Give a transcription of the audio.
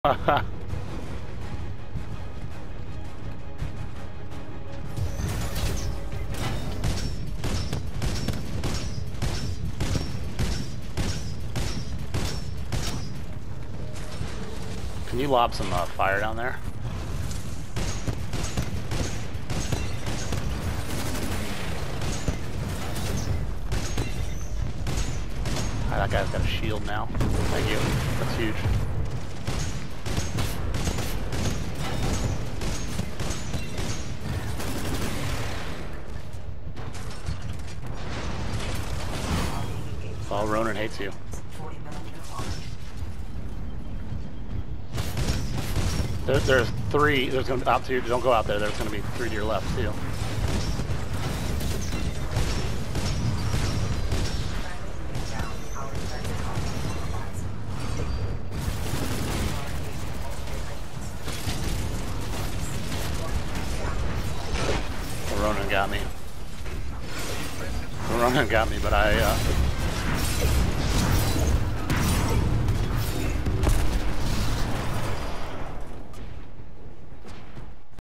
Can you lob some fire down there? That guy's got a shield now. Thank you. That's huge. Oh, Ronan hates you. There's three. There's gonna be out to you. Don't go out there. There's gonna be three to your left too. Ronan got me. Ronan got me, but I